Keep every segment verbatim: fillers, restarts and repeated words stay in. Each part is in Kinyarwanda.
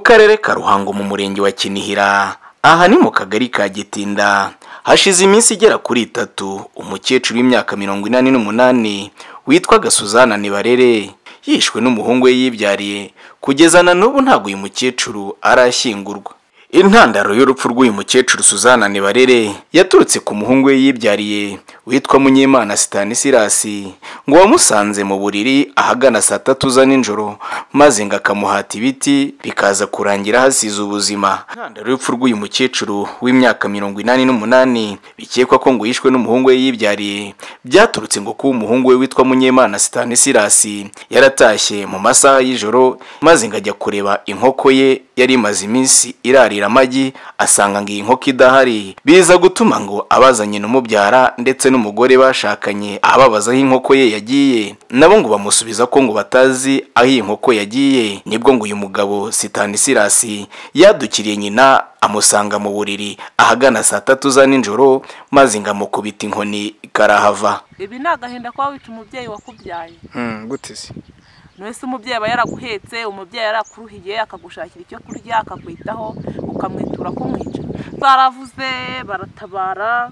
karere ka Ruhango mu murenge wa Kinihira, aha ni mu kagari ka Gitinda. Hashize iminsi igera kuri itatu umukecuru w'imyaka mirongo inani n'umunani witwaga Suzana Nibarere yishwe n'umuhungu we yibyariye. Kugeza na n'ubu ntabwo uyu mukecuru arashyingurwa. Intandaro y'urupfu rw'uyu mukecuru Suzana Nibarere yaturutse ku muhungu we yibyariye witwa Munyemana Stanislas, ngo wamusanze mu buriri ahagana saa tatu za nijoro maze ngo akamuhata ibiti bikaza kurangira hasize ubuzima. Intandaro y'urupfu rw'uyu mukecuru w'imyaka mirongo inani n'umunani bikekwa ko ngo yishwe n'umuhungu we yibyariye byaturutse ngo kuba umuhungu we witwa Munyemana Stanislas yaratashye mu masaha y'ijoro maze ngo ajya kureba inkoko ye yari imaze iminsi irarira amagi, asanga ngo iyi nkoko idahari, biza gutuma ngo abazanye n'umubyara ndetse n'umugore bashakanye ababaza aho inkoko ye yagiye, nabo ngo bamusubiza ko ngo batazi aho iyi nkoko yagiye. Nibwo ngo uyu mugabo Stanislas yadukiriye nyina amusanga mu buriri ahagana saa tatu za nijoro maze ngo amukubita inkoni karahava. Ibi nagahinda kwa wica umubyeyi wakubyaye. Hmm, gute se? Nwese umubyeyi aba yaraguhetse, umubyeyi yarakuruhiye akagushakira icyo kurya akakwitaho ukamwitura kumwica. Baravuze baratabara.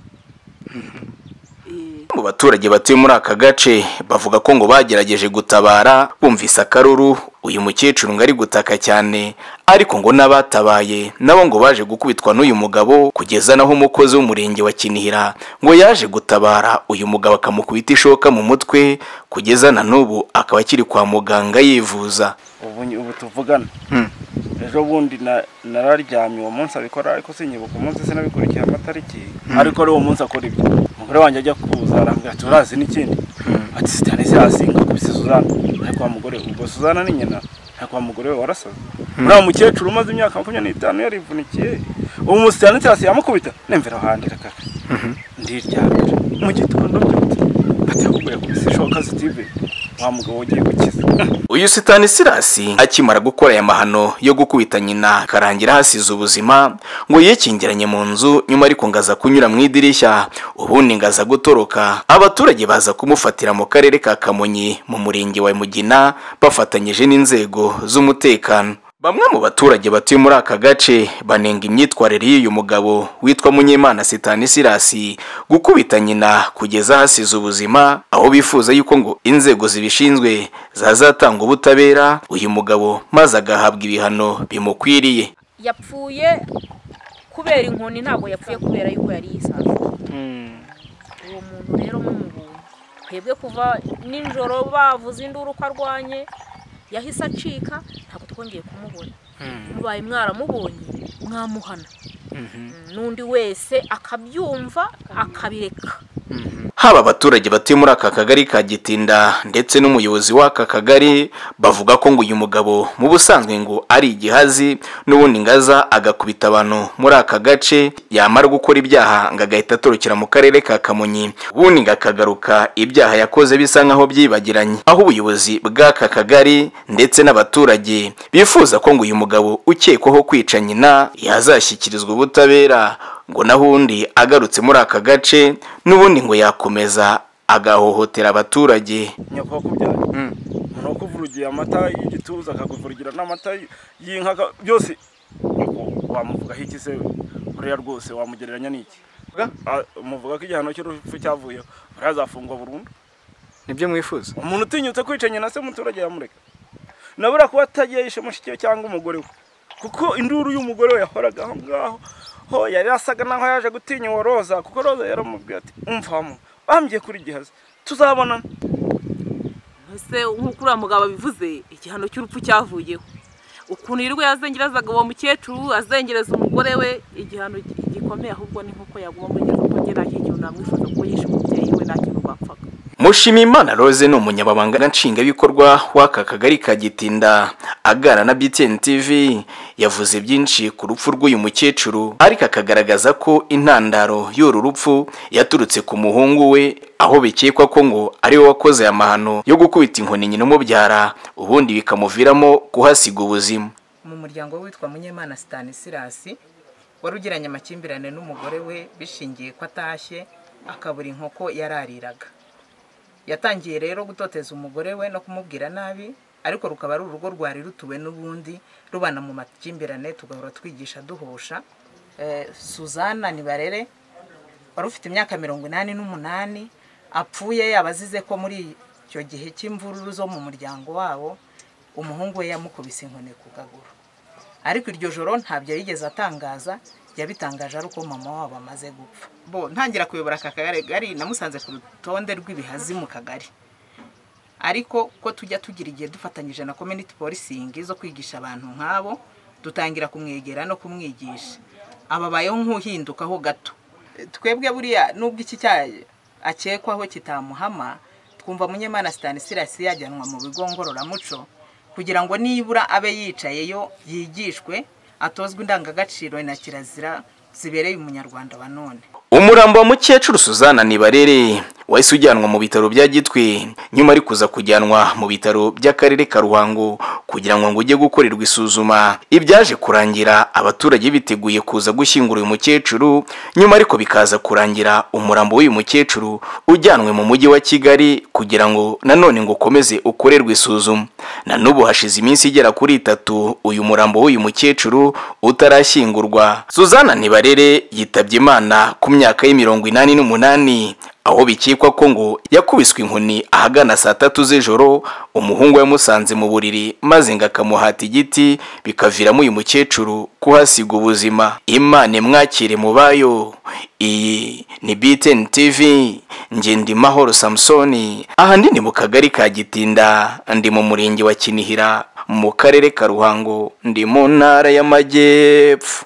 Mu baturage batuye muri aka gace bavuga ko ngo bagerageje gutabara bumvise akaruru uyu mukecuru ngo ari gutaka cyane, ariko ngo n'abatabaye nabo ngo baje gukubitwa n'uyu mugabo, kugeza naho umukozi w'umurenge wa Kinihira ngo yaje gutabara uyu mugabo akamukubita ishoka mu mutwe, kugeza na n'ubu akaba akiri kwa muganga yivuza. Ubu ubu tuvugana ejo bundi nararyamye uwo munsi abikora, ariko sinyibuka umunsi sinabikurikiye amatariki, ariko ari uwo munsi akora ibyo. Umugore wanjye ajya kuza arambwira ati urazi n'ikindi, ati Stanislas ngakubise Suzana, ariko wa mugore ubwo Suzana ni nyina, ariko wa mugore we warasaze. Uriya mukecuru umaze imyaka makumyabiri n'itanu yarivunikiye, uwo mu Stanislas yamukubita nemvera handi raka ndiryamye mu gitondo byose ati ahubwo yakubise ishoka Steve wa mugabo ugiye gukiza. Uyu Stanislas akimara gukora aya mahano yo gukubita nyina karangira hasize ubuzima, ngo yekingiranye mu nzu, nyuma ariko ngaza kunyura mu idirishya ubundi ngaza gutoroka. Abaturage baza kumufatira mu karere ka Kamonyi mu murenge wa Mugina bafatanyije n'inzego z'umutekano. Bamwe mu baturage batuye muri aka gace banenga imyitwarire y'uyu mugabo witwa Munyemana Stanislas gukubita nyina kugeza hasize ubuzima, aho bifuza yuko ngo inzego zibishinzwe zazatanga ubutabera uyu mugabo maze agahabwa ibihano bimukwiriye. Yapfuye kubera inkoni, ntabwo yapfuye kubera yuko yari yisaza. Uwo muntu rero mumubonye twebwe kuva nijoro bavuze induru ko arwanye yahise acika, ntabwo twongeye kumubona. Mubaye mwaramubonye mwamuhana, n'undi wese akabyumva akabireka. Haba abaturage batuye muri aka kagari ka Gitinda ndetse n'umuyobozi w'aka kagari bavuga ko ngo uyu mugabo mu busanzwe ngo ari igihazi, n'ubundi ngaza agakubita abantu muri aka gace, yamara gukora ibyaha ngo agahita atorokera mu karere ka Kamonyi, ubundi ngakagaruka ibyaha yakoze bisa nkaho byibagiranye. Aho ubuyobozi bw'aka kagari ndetse n'abaturage bifuza ko ngo uyu mugabo ukekwaho kwica nyina yazashyikirizwa ubutabera, ngo nahundi agarutse muri aka gace n'ubundi ngo yakomeza agahohotera abaturage. Nyakwa kubyaye no kuvurugiye amata y'igituza akaguvurugira n'amata y'inka byose, wamuvuga iki se? Uriya rwose wamugereranya n'iki? Muvuga ko igihano cy'urupfu cyavuye urazafungwa burundu? Nibyo mwifuza? Umuntu utinyutse kwica nyina se umuturage yamureka? Nabura kuba atagiye yishe mushiki we cyangwa umugore we, kuko induru y'umugore we yahoraga aho ngaho. Ho yari asaga naho yaje gutinya uwo Roza, kuko Roza yaramubwiye ati umvamo bambye kuri gihazi tuzabona. Ese nk'uko uriya mugabo bivuze igihano cy'urupfu cyavuyeho, ukuntu yirirwa yazengerazaga uwo mukecuru azengereza umugore we, igihano gikomeye ahubwo ni nk'uko yaguma mugeza ko nge nta kintu namwifuza kuko yishe umubyeyi we nta kintu bapfaga. Mushimiyimana Rose ni umunyababanga nshingwabikorwa w'aka kagari ka Gitinda agara na B T N T V, yavuze byinshi ku rupfu rw'uyu mukecuru, ariko akagaragaza ko intandaro y'uru rupfu yaturutse ku muhungu we, aho bikekwa ko ngo ari we wakoze aya mahano yo gukubita inkoni nyina umubyara, ubundi bikamuviramo kuhasiga ubuzima. Mu muryango witwa Munyemana Stanislas warugiranye amakimbirane n'umugore we bishingiye ko atashye akabura inkoko yarariraga. Yatangiye rero gutoteza umugore we no kumubwira nabi, ariko rukaba ari urugo rwari rutuwe n'ubundi rubana mu makimbirane, tugahora twigisha duhosha. Suzana Nibarere wari ufite imyaka mirongo inani n'umunani apfuye yabazize ko muri icyo gihe cy'imvururu zo mu muryango wabo umuhungu we yamukubise inkoni ku kaguru, ariko iryo joro ntabyo yigeze atangaza, yabitangaje ari uko mama wabo amaze gupfa. Bo ntangira kuyobora aka kagari namusanze ku rutonde rw'ibihazi mu kagari, ariko ko tujya tugira igihe dufatanyije na community policing zo kwigisha abantu nk'abo, dutangira kumwegera no kumwigisha, ababayeho nk'uhindukaho gato. Twebwe buriya nubwo iki cyaye akekwaho kitamuhama, twumva Munyemana Stanislas yajyanwa mu bigo ngororamuco kugira ngo nibura abe yicayeyo yigishwe, atozwe indangagaciro na kirazira zibereye umunyarwanda wa none. Umurambo wa mukecuru Suzana Nibarere wahise ujyanwa mu bitaro bya Gitwe, nyuma ari kuza kujyanwa mu bitaro by'akarere ka Ruhango kugira ngo ngo ujye gukorerwa isuzuma. Ibyaje kurangira abaturage biteguye kuza gushyingura uyu mukecuru, nyuma ariko bikaza kurangira umurambo w'uyu mukecuru ujyanwe mu mujyi wa Kigali kugira ngo nanone ngo ukomeze ukorerwe isuzuma. Na n'ubu hashize iminsi igera kuri itatu uyu murambo w'uyu mukecuru utarashyingurwa. Suzana Nibarere yitabye Imana ku myaka y'imirongo inani n'umunani, aho bikekwa ko ngo yakubiswe inkoni ahagana saa tatu z'ijoro, umuhungu yamusanze mu buriri maze ngo akamuhata igiti bikaviramo uyu mukecuru kuhasiga ubuzima. Imana mwakire mu bayo. Iyi ni B T N T V, nge ndi Mahoro Samsoni, aha ndi ni mu kagari ka Gitinda, ndi mu murenge wa Kinihira mu karere ka Ruhango, ndi mu ntara y'Amajyepfo.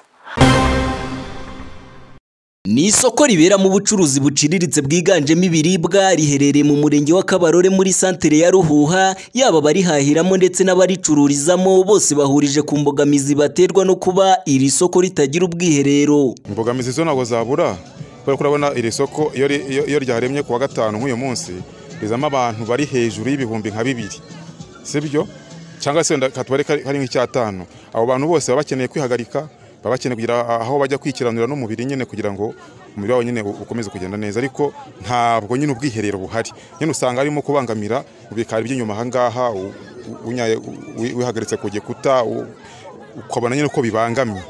Ni isoko ribera mu bucuruzi buciriritse bwiganjemo ibiribwa, riherereye mu murenge wa Kabarore muri santere ya Ruhuha. Yaba barihahiramo ndetse n'abaricururizamo bose bahurije ku mbogamizi baterwa no kuba iri soko ritagira ubwiherero. Imbogamizi zo ntago zabura, kubera ko urabona iri soko iyo iyo ryaremye kuwa gatanu nk'uyu munsi rizamo abantu bari hejuru y'ibihumbi nka bibiri, sibyo cyangwa se katware kari nk'icyatanu. Abo bantu bose baba bakeneye kwihagarika, baba bakeneye kugira aho bajya kwikiranira n'umubiri nyine kugira ngo umubiri wabo nyine ukomeze kugenda neza, ariko ntabwo nyine ubwiherero buhari. Nyine usanga arimo kubangamira mu bikari by'inyuma aha ngaha, unyaye wihagaritse ku gikuta ukabona nyine ko bibangamye.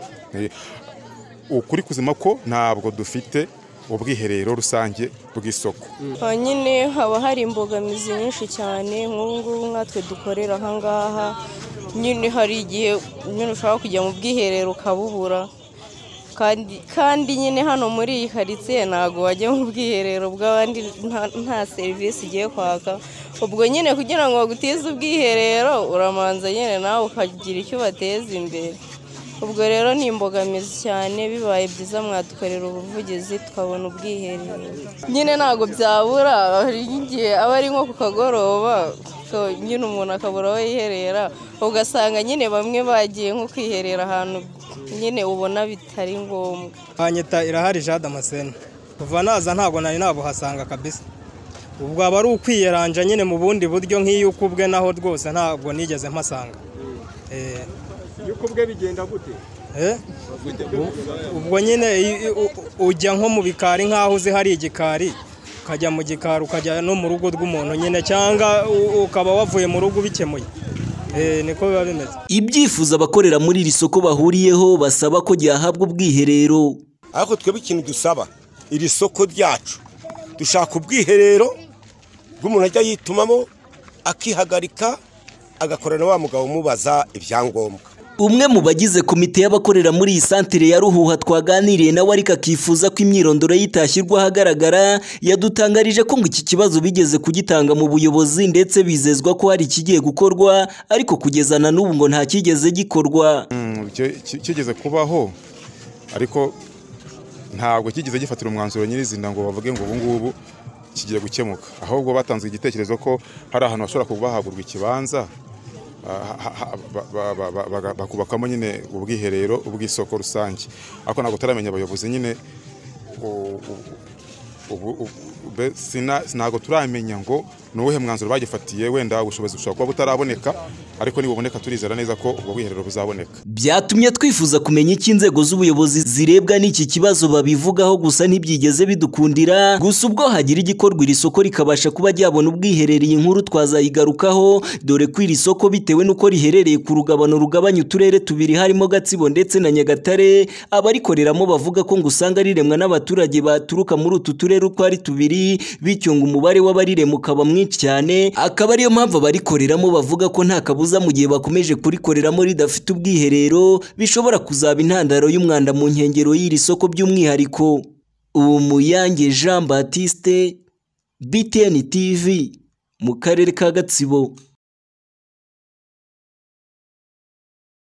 Ukuri kuzima ko ntabwo dufite ubwiherero rusange bw'isoko. Nyine haba hari imbogamizi nyinshi cyane, nk'ubu ngubu nkatwe dukorera aha ngaha, nyine hari igihe nyine ushobora kujya mu bwiherero ukabubura, kandi kandi nyine hano muri iyi karitsiye ntabwo wajya mu bwiherero bw'abandi nta serivisi ugiye kwaka. Ubwo nyine kugira ngo bagutize ubwiherero uramanza nyine nawe ukagira icyo bateza imbere. Ubwo rero ni imbogamizi cyane, bibaye byiza mwadukorera ubuvugizi tukabona ubwiherero. Nyine ntabwo byabura, hari igihe aba ari nko ku kagoroba nyine umuntu akabura aho yiherera, ugasanga nyine bamwe bagiye nko kwiherera ahantu nyine ubona bitari ngombwa. Hanyita Irahari Jean Damascene, kuva naza ntabwo nari nabuhasanga kabisa. Ubwo aba ari ukwiyeranja nyine mu bundi buryo, nk'iyo ukubwe naho rwose ntabwo nigeze mpasanga. Eh Yukubwe bigenda gute? Eh? Ubwo nyine ujya nko mu bikari nkaho uzi hari igikari, ukajya mu gikari ukajya no mu rugo rw'umuntu nyine, cyangwa ukaba wavuye mu rugo bikemuye. Eh niko biba bimeze. Ibyifuza abakorera muri iri soko bahuriyeho basaba ko gihabwa ubwiherero. Ariko twebwe ikintu dusaba, iri soko ryacu dushaka ubwiherero bw'umuntu ajya yitumamo akihagarika agakorana wa mugabo mubaza ibyangombwa. Umwe mu bagize komite y'abakorera muri iyi santere ya Ruhuha twaganiriye nawe ariko akifuza ko imyirondoro yitashyirwa ahagaragara, yadutangarije ko ngo iki kibazo bigeze kugitanga mu buyobozi ndetse bizezwa ko hari ikigiye gukorwa, ariko kugeza na n'ubu ngo nta kigeze gikorwa. Kigeze kubaho ariko ntabwo kigeze gifatira umwanzuro nyirizina ngo bavuge ngo ubu ngubu kigiye gukemuka, ahubwo batanze igitekerezo ko hari ahantu bashobora kuba hagurwa ikibanza bakubakamo nyine ubwiherero ubw'isoko rusange, ariko ntabwo taramenya abayobozi nyine ntabwo turamenya ngo ni uwuhe mwanzuro bagifatiye, wenda ubushobozi bushobora kuba butaraboneka, ariko nibuboneka turizera neza ko ubwo bwiherero buzaboneka. Byatumye twifuza kumenya icyo inzego z'ubuyobozi zirebwa n'iki kibazo babivugaho, gusa ntibyigeze bidukundira. Gusa ubwo hagira igikorwa iri soko rikabasha kuba ryabona ubwiherero, iyi nkuru twazayigarukaho, dore ko iri soko bitewe n'uko riherereye ku rugabano rugabanya uturere tubiri harimo Gatsibo ndetse na Nyagatare, abarikoreramo bavuga ko ngo usanga riremwa n'abaturage baturuka muri utu turere uko ari tubiri, bityo ngo umubare w'abarirema ukaba mwinshi cyane. Akaba ariyo mpamvu abarikoreramo bavuga ko nta kabuza mu gihe bakomeje kurikoreramo ridafite ubwiherero bishobora kuzaba intandaro y'umwanda mu nkengero y'iri soko by'umwihariko. Umuyange Jean Baptiste, B T N T V, mu karere ka Gatsibo.